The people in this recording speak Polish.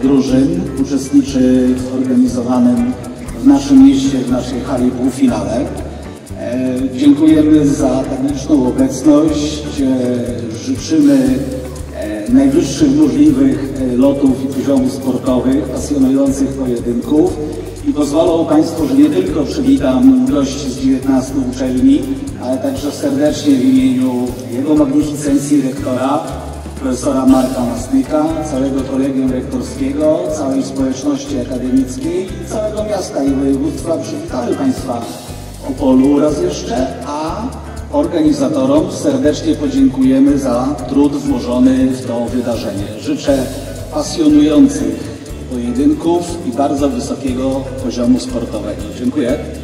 drużyn uczestniczy w organizowanym w naszym mieście, w naszej hali półfinale. Dziękujemy za tak liczną obecność. Życzymy najwyższych możliwych lotów i poziomów sportowych, pasjonujących pojedynków i pozwolą Państwo, że nie tylko przywitam gości z 19 uczelni, ale także serdecznie w imieniu Jego Magnificencji rektora, profesora Marka Masnyka, całego kolegium rektorskiego, całej społeczności akademickiej i całego miasta i województwa przywitamy Państwa w Opolu raz jeszcze, a organizatorom serdecznie podziękujemy za trud włożony w to wydarzenie. Życzę pasjonujących pojedynków i bardzo wysokiego poziomu sportowego. Dziękuję.